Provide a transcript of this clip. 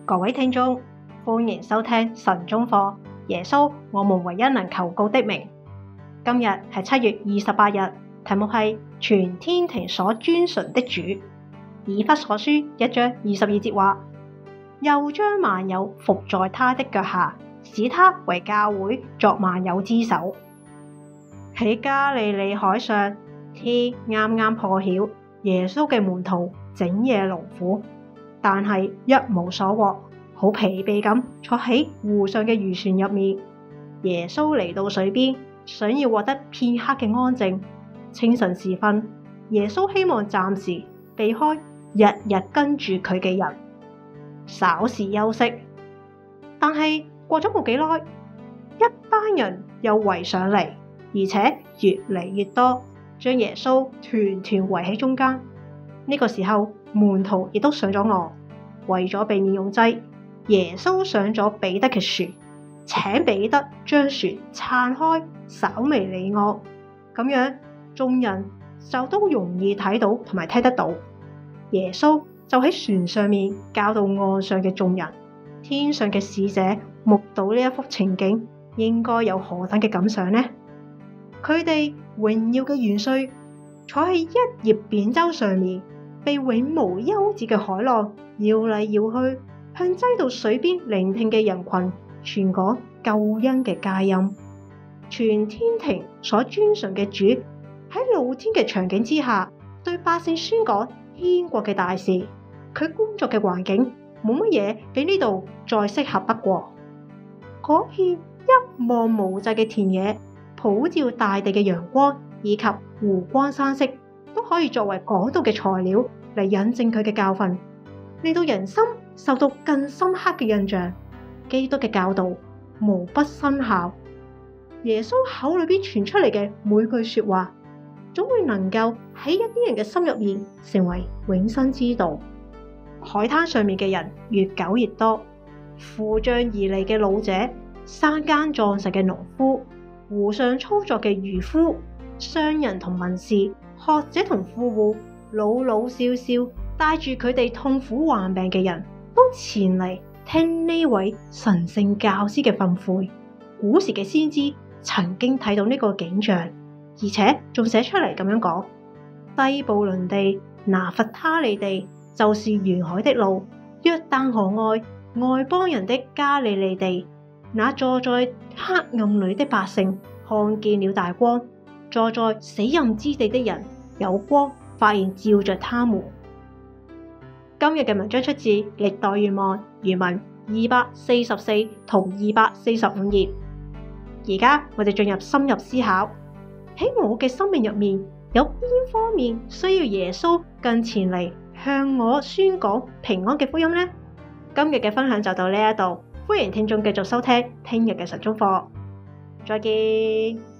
各位聽眾，歡迎收聽神中課。耶穌，我們唯一能求告的名。今日係7月28日，題目係全天庭所尊崇的主。以弗所書1章22節話：又將萬有伏在他的腳下，使他為教會作萬有之首。喺加利利海上，天啱啱破曉，耶穌嘅門徒整夜勞苦，但係一無所獲，好疲憊咁坐喺湖上嘅漁船入面。耶穌嚟到水邊，想要獲得片刻嘅安靜。清晨時分，耶穌希望暫時避開日日跟住佢嘅人，稍事休息。但係過咗冇幾耐，一班人又圍上嚟，而且越嚟越多，將耶穌團團圍喺中間。呢個時候，門徒亦都上咗岸。為咗避免擁擠，耶穌上咗彼得嘅船，請彼得將船撐開，稍微離岸，咁樣眾人就都容易睇到同埋聽得到。耶穌就喺船上面教導岸上嘅眾人。天上嘅使者目睹呢一幅情景，應該有何等嘅感想呢？佢哋榮耀嘅元帥坐喺一葉扁舟上面，被永無休止嘅海浪搖嚟搖去，向擠到水邊聆聽嘅人群傳講救恩嘅佳音。全天庭所尊崇嘅主喺露天嘅場景之下，對百姓宣講天國嘅大事。佢工作嘅環境冇乜嘢比呢度再適合不過。嗰片一望無際嘅田野，普照大地嘅陽光以及湖光山色，都可以作為講道嘅材料嚟引證佢嘅教訓，令到人心受到更深刻嘅印象。基督嘅教導無不生效。耶穌口裏邊傳出嚟嘅每句說話，總會能夠喺一啲人嘅心入面成為永生之道。海灘上面嘅人越久越多，扶杖而嚟嘅老者，山間壯實嘅農夫，湖上操作嘅漁夫，商人同文士，學者同富戶，老老少少，帶住佢哋痛苦患病嘅人，都前嚟聽呢位神聖教師嘅訓誨。古時嘅先知曾經睇到呢個景象，而且仲寫出嚟咁樣講：西布倫地、拿弗他利地，就是沿海的路；約旦河外，外邦人的加利利地，那坐在黑暗裏的百姓看見了大光，坐在死蔭之地的人有光發現照着他們。今日嘅文章出自歷代願望原文244同245頁。而家我哋進入深入思考，喺我嘅生命入面有邊方面需要耶穌更前嚟向我宣講平安嘅福音呢？今日嘅分享就到呢一度，歡迎聽眾繼續收聽聽日嘅神中課。再見。